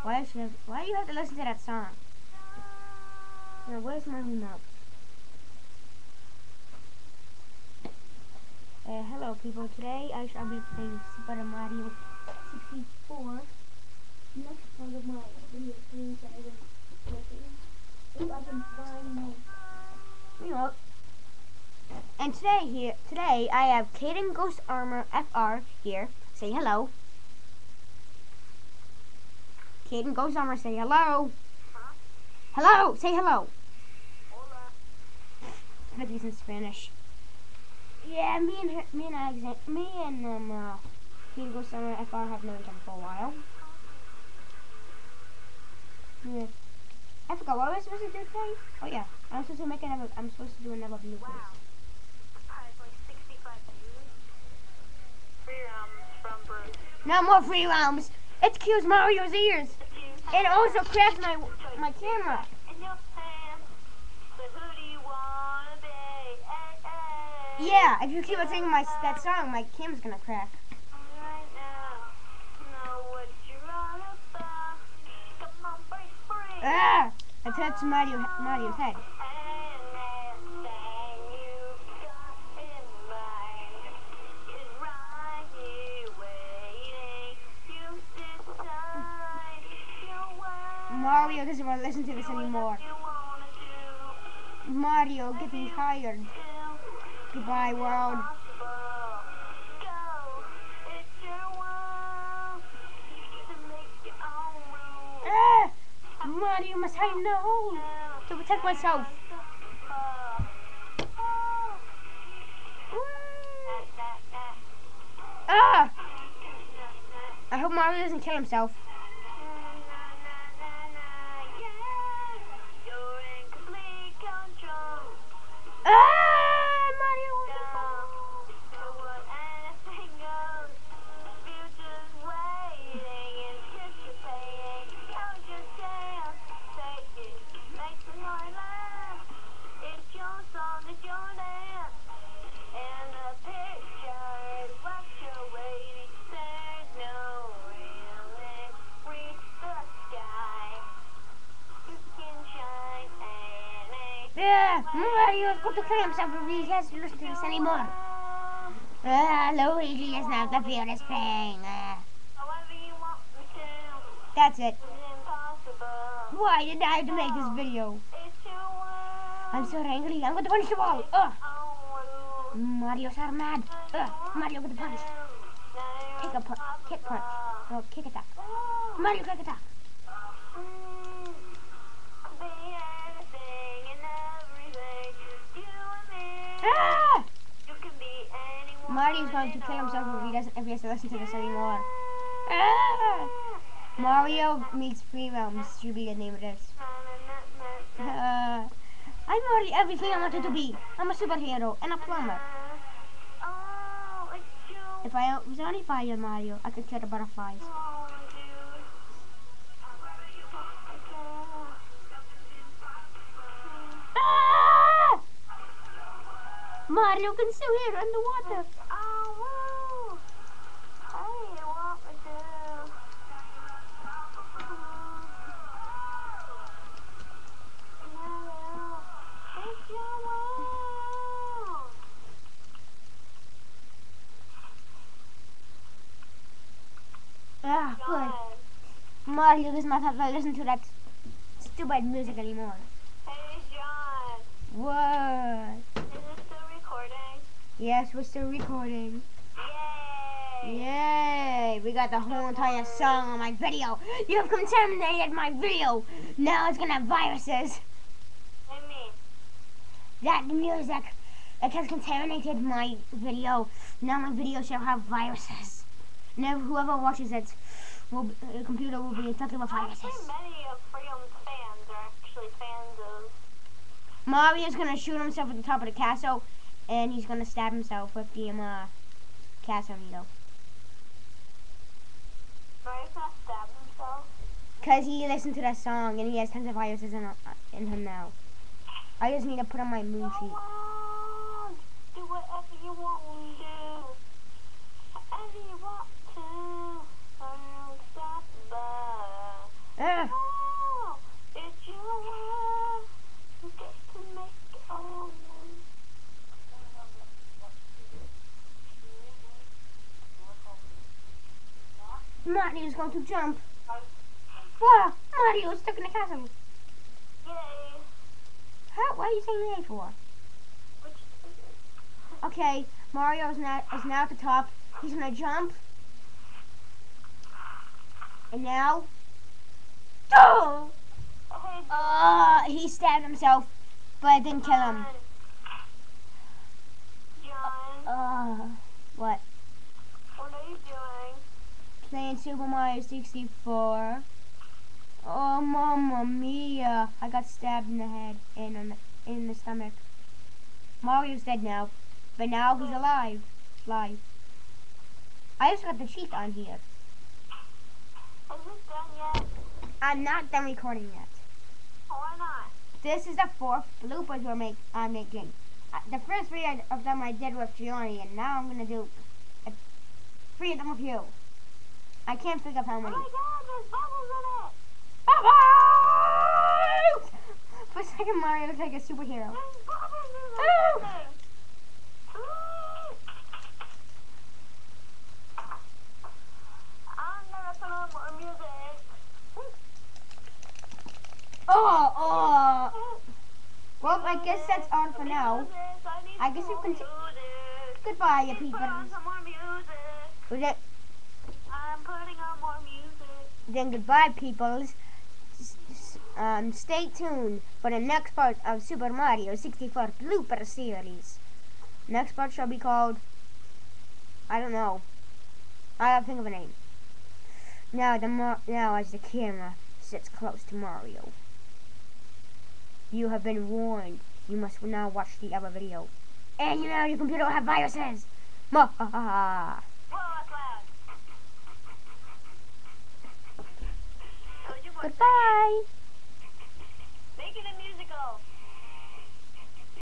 Why do you have to listen to that song? Now, where's my remote? Hello people, today I shall be playing Super Mario 64. Next part of my video games that I've been making. If I can find my remote. And today I have Kaden Ghost Armor FR here. Say hello. Kaden Ghost Armor, say hello. Huh? Hello, say hello. Hola. I think he's in Spanish. Yeah, me and Kaden Ghost Armor FR have known each other for a while. Yeah. I forgot what I was supposed to do today. Oh yeah, I'm supposed to do another blue quiz. Wow. Surprisingly 65 views. 3 rounds from Bruce. No more free rounds. It kills Mario's ears. It also crashed my camera. In your pants. So who do you wanna be? Hey, hey. Yeah, if you keep on singing that song, my camera's gonna crack. Right now. Know what you're all about. Come on, break free. Ah! I touched Mario's head. Mario doesn't want to listen to this anymore. Mario getting tired. Goodbye, world. Ah! Mario must hide in the hole to protect myself. Ah! I hope Mario doesn't kill himself. Ah! Mario! Yeah, Mario's going to kill himself if he has to listen to this anymore. Luigi is not the feel this pain. That's it. Why did I have to make this video? I'm so angry. I'm going to punish you all. Mario's are mad. Mario going to punish. Kick punch. No, kick attack. Mario kick attack. Ah! Mario's going to kill himself if he has to listen to this anymore. Ah! Mario meets free roams should be the name of this. I'm already everything I wanted to be. I'm a superhero and a plumber. If I was only fire Mario, I could kill the butterflies. Ah! Mario can still hear underwater. Ah, good. Mario does not have to listen to that stupid music anymore. Hey, John. What? Is this still recording? Yes, we're still recording. Yay! Yay! We got the whole entire song on my video. You have contaminated my video. Now it's gonna have viruses. What do you mean? That music, it has contaminated my video. Now my video shall have viruses. Now whoever watches it, the computer will be infected with viruses. Many of Freedom's fans are actually fans of... Mario's gonna shoot himself at the top of the castle, and he's gonna stab himself with the castle needle. Mario's gonna stab himself? Cause he listened to that song, and he has tons of viruses in him now. I just need to put on my moon sheet. Do whatever you want to do. Whatever you want to. Mario's going to jump. Wow, Mario is stuck in the castle. Yay. How? What are you saying yay for? Which Okay, Mario is now at the top. He's gonna jump. And now, oh! Hey, He stabbed himself, but it didn't kill him. John, What? what are you doing? Playing Super Mario 64. Oh, Mamma Mia! I got stabbed in the head and in the stomach. Mario's dead now, but now he's alive. Live. I just got the cheat on here. Is this done yet? I'm not done recording yet. Why not? This is the 4th bloopers I'm making. The first 3 of them I did with Gianni, and now I'm gonna do 3 of them with you. I can't figure out how Oh many. my god, there's bubbles in it! Bubbles! For a second, Mario looks like a superhero. There's bubbles in Oh! this thing! Ooh. I'm gonna put on more music. Oh! Well, I guess that's all for now. I guess we can. Goodbye, you people. Put on some more music. I'm putting on more music. Then goodbye, people. Stay tuned for the next part of Super Mario 64 blooper series. Next part shall be called, I don't know. I have to think of a name. Now as the camera sits close to Mario, you have been warned. You must now watch the other video. And your computer will have viruses. Whoa, that's loud. Told you for a Goodbye. second. Making a musical.